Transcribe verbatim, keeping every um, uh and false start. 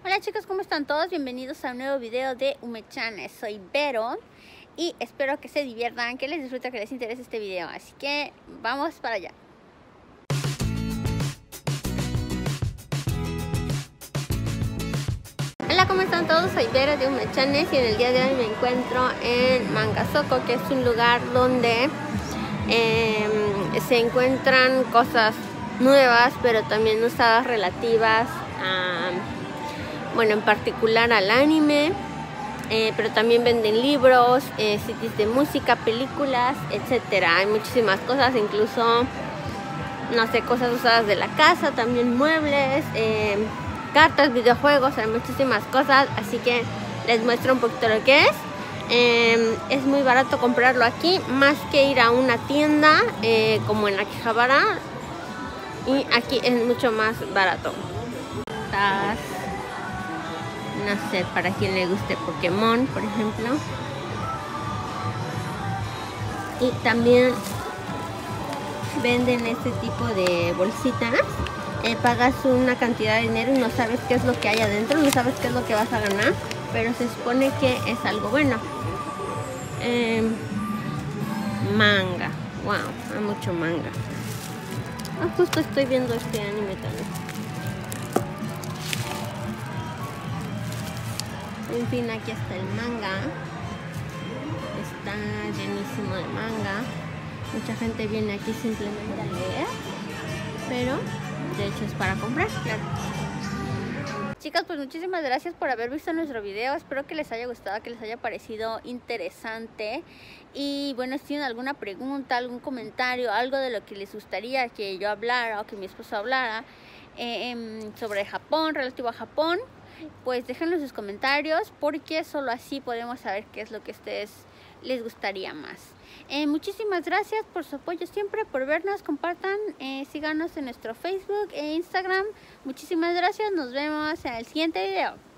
Hola chicos, ¿cómo están todos? Bienvenidos a un nuevo video de Umechan. Soy Vero y espero que se diviertan, que les disfruten, que les interese este video. Así que vamos para allá. Hola, ¿cómo están todos? Soy Vero de Umechanes y en el día de hoy me encuentro en Mangasoko, que es un lugar donde eh, se encuentran cosas nuevas, pero también usadas relativas a, bueno, en particular al anime, eh, pero también venden libros, eh, sitios de música, películas, etcétera. Hay muchísimas cosas, incluso, no sé, cosas usadas de la casa, también muebles, eh, cartas, videojuegos, hay muchísimas cosas, así que les muestro un poquito lo que es. Eh, es muy barato comprarlo aquí, más que ir a una tienda eh, como en Akihabara, y aquí es mucho más barato. Estas, no sé, para quien le guste Pokémon, por ejemplo. Y también venden este tipo de bolsitas. Eh, pagas una cantidad de dinero y no sabes qué es lo que hay adentro, no sabes qué es lo que vas a ganar, pero se supone que es algo bueno. Eh, manga, wow, hay mucho manga. Ah, justo estoy viendo este anime también. En fin, aquí está el manga. Está llenísimo de manga. Mucha gente viene aquí simplemente a leer, pero de hecho es para comprar, claro. Chicas, pues muchísimas gracias por haber visto nuestro video. Espero que les haya gustado, que les haya parecido interesante. Y bueno, si tienen alguna pregunta, algún comentario, algo de lo que les gustaría que yo hablara o que mi esposo hablara eh, sobre Japón, relativo a Japón, pues déjenlo en sus comentarios, porque solo así podemos saber qué es lo que a ustedes les gustaría más. Eh, muchísimas gracias por su apoyo siempre, por vernos, compartan, eh, síganos en nuestro Facebook e Instagram. Muchísimas gracias, nos vemos en el siguiente video.